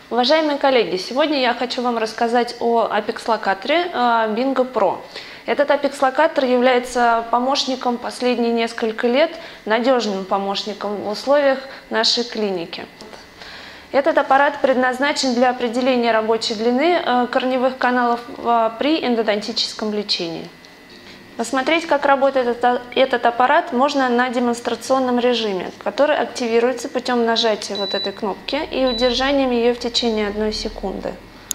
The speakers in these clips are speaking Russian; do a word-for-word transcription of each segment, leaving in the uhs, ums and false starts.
Уважаемые коллеги, сегодня я хочу вам рассказать о Apex-локаторе Bingo Pro. Этот Apex-локатор является помощником последние несколько лет, надежным помощником в условиях нашей клиники. Этот аппарат предназначен для определения рабочей длины корневых каналов при эндодонтическом лечении. Посмотреть, как работает этот, этот аппарат, можно на демонстрационном режиме, который активируется путем нажатия вот этой кнопки и удержанием ее в течение одной секунды.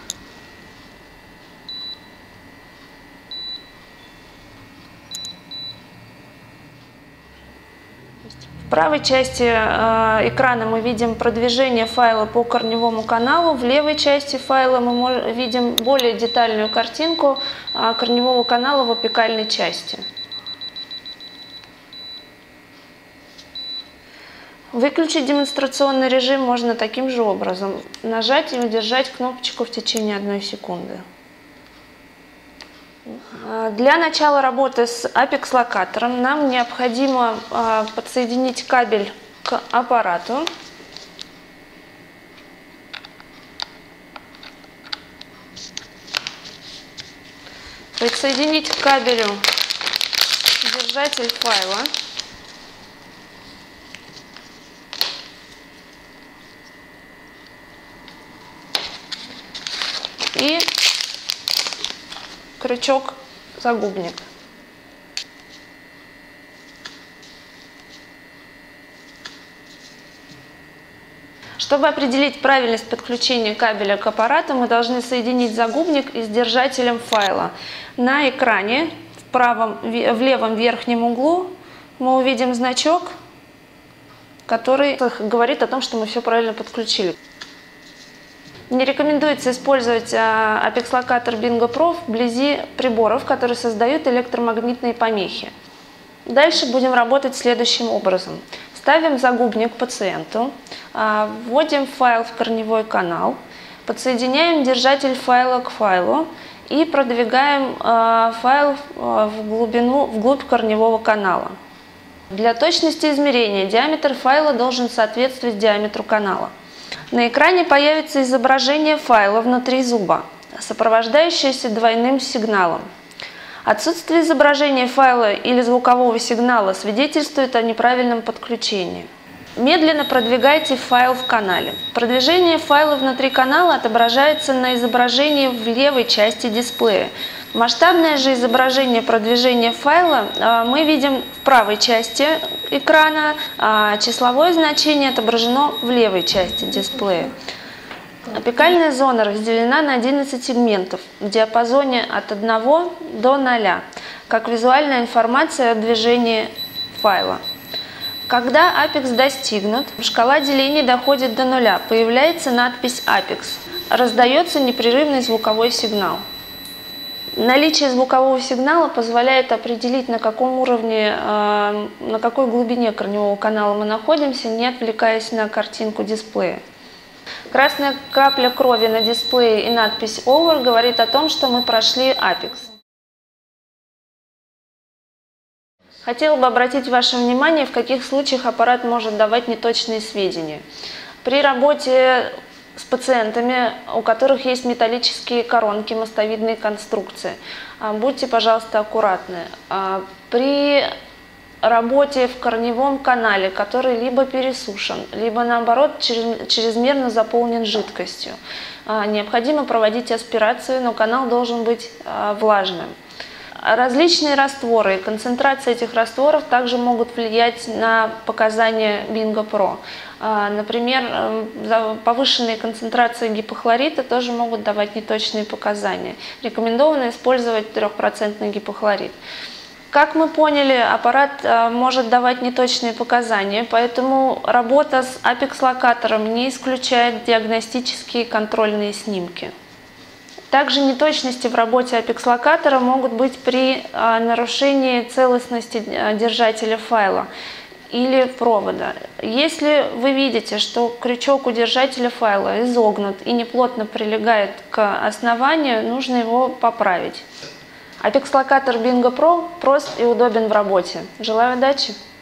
В правой части э, экрана мы видим продвижение файла по корневому каналу, в левой части файла мы видим более детальную картинку э, корневого канала в апикальной части. Выключить демонстрационный режим можно таким же образом. Нажать и удержать кнопочку в течение одной секунды. Для начала работы с Apex-локатором нам необходимо подсоединить кабель к аппарату. Присоединить к кабелю держатель файла. И крючок-загубник. Чтобы определить правильность подключения кабеля к аппарату, мы должны соединить загубник с держателем файла. На экране в правом, в левом верхнем углу мы увидим значок, который говорит о том, что мы все правильно подключили. Не рекомендуется использовать Apex-локатор Bingo Pro вблизи приборов, которые создают электромагнитные помехи. Дальше будем работать следующим образом. Ставим загубник пациенту, вводим файл в корневой канал, подсоединяем держатель файла к файлу и продвигаем файл в глубину, вглубь корневого канала. Для точности измерения диаметр файла должен соответствовать диаметру канала. На экране появится изображение файла внутри зуба, сопровождающееся двойным сигналом. Отсутствие изображения файла или звукового сигнала свидетельствует о неправильном подключении. Медленно продвигайте файл в канале. Продвижение файла внутри канала отображается на изображении в левой части дисплея. Масштабное же изображение продвижения файла мы видим в правой части экрана, а числовое значение отображено в левой части дисплея. Апикальная зона разделена на одиннадцать сегментов в диапазоне от одного до ноля, как визуальная информация о движении файла. Когда Apex достигнут, шкала делений доходит до нуля, появляется надпись Apex, раздается непрерывный звуковой сигнал. Наличие звукового сигнала позволяет определить, на каком уровне, на какой глубине корневого канала мы находимся, не отвлекаясь на картинку дисплея. Красная капля крови на дисплее и надпись Over говорит о том, что мы прошли Apex. Хотела бы обратить ваше внимание, в каких случаях аппарат может давать неточные сведения. При работе с пациентами, у которых есть металлические коронки, мостовидные конструкции, будьте, пожалуйста, аккуратны. При работе в корневом канале, который либо пересушен, либо наоборот чрезмерно заполнен жидкостью, необходимо проводить аспирацию, но канал должен быть влажным. Различные растворы и концентрация этих растворов также могут влиять на показания Bingo Pro. Например, повышенные концентрации гипохлорита тоже могут давать неточные показания. Рекомендовано использовать трехпроцентный гипохлорит. Как мы поняли, аппарат может давать неточные показания, поэтому работа с Apex-локатором не исключает диагностические контрольные снимки. Также неточности в работе Apex-локатора могут быть при нарушении целостности держателя файла или провода. Если вы видите, что крючок у держателя файла изогнут и неплотно прилегает к основанию, нужно его поправить. Apex-локатор Bingo Pro прост и удобен в работе. Желаю удачи!